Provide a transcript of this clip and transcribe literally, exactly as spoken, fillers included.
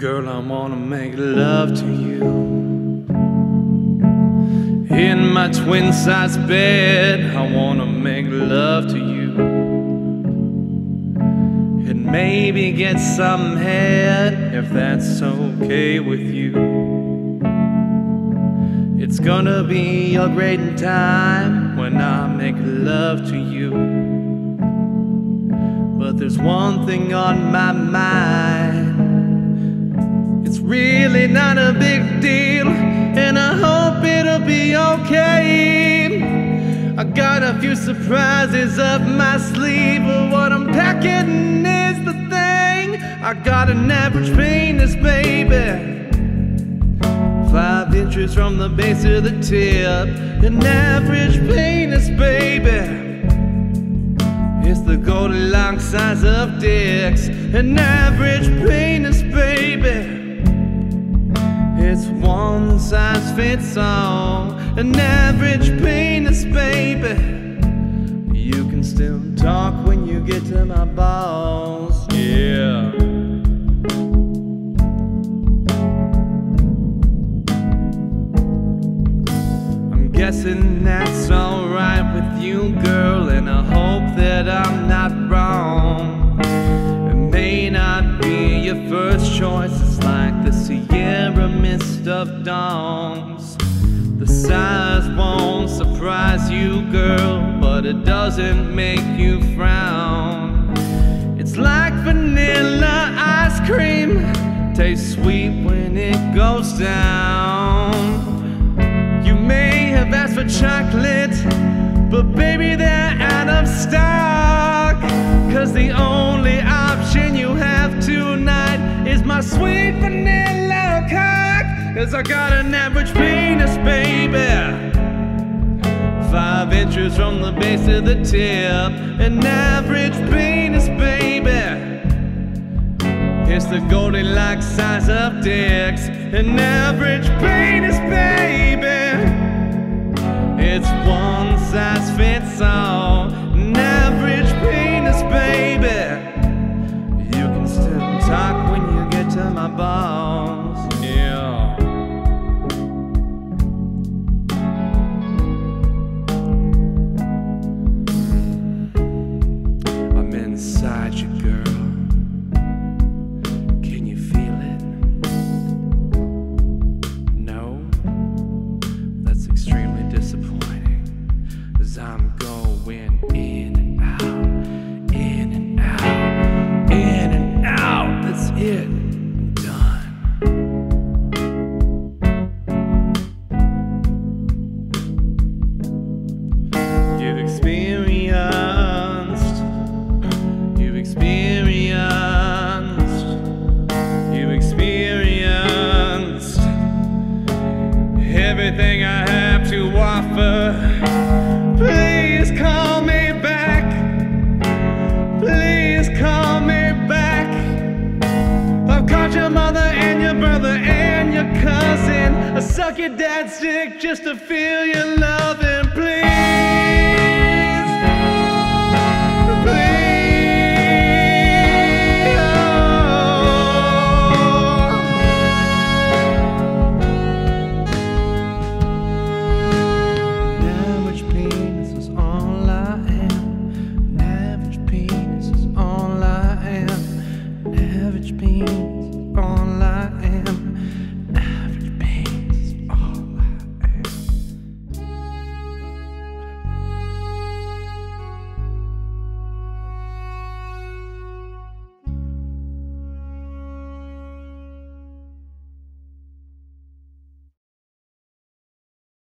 Girl, I wanna make love to you in my twin-size bed. I wanna make love to you and maybe get some head, if that's okay with you. It's gonna be a great time when I make love to you. But there's one thing on my mind. It's really not a big deal, and I hope it'll be okay. I got a few surprises up my sleeve, but what I'm packing is the thing. I got an average penis, baby, five inches from the base to the tip. An average penis, baby, it's the Goldilocks size of dicks. An average penis, baby, it's one size fits all. An average penis, baby, you can still talk when you get to my balls, yeah. I'm guessing that's alright with you, girl, and I hope that I'm not wrong. It may not be your first choice. It's like the Sierra mist of dawns. The size won't surprise you, girl, but it doesn't make you frown. It's like vanilla ice cream, tastes sweet when it goes down. You may have asked for chocolate, but baby, they're out of stock. Cause the only option you have tonight is my sweet vanilla cock. Cause I got an average penis, baby, five inches from the base to the tip. An average penis, baby, it's the Goldilocks size of dicks. An average penis, baby, it's one size fits all. An average penis, baby, you can still talk when you get to my balls, yeah. I'm inside you, girl. Can you feel it? No? That's extremely disappointing, 'cause I'm going in and out, in and out, in and out. That's it. I'm done. You've experienced, you've experienced, you've experienced everything I have to offer. Please call me back. Please call me back. I've caught your mother and your brother and your cousin. I suck your dad's dick just to feel your love.